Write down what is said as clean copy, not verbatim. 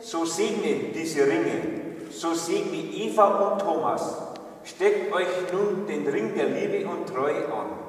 So segne diese Ringe, so segne Eva und Thomas. Steckt euch nun den Ring der Liebe und Treue an.